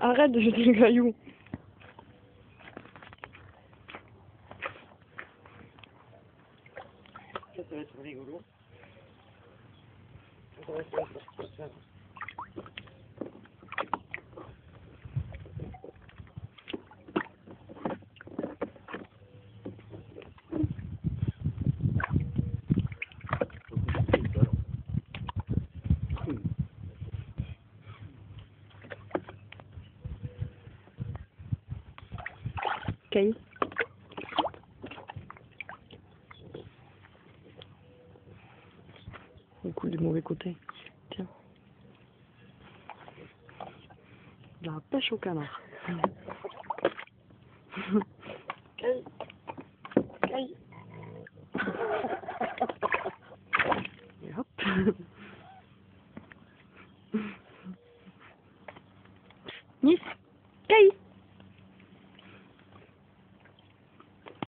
Arrête de jeter le caillou. Ça va être rigolo. Ça va être ça. Caillou. Le coup du mauvais côté. Tiens. La pêche au canard. Caille. Caille. Et hop. Nice. Caille.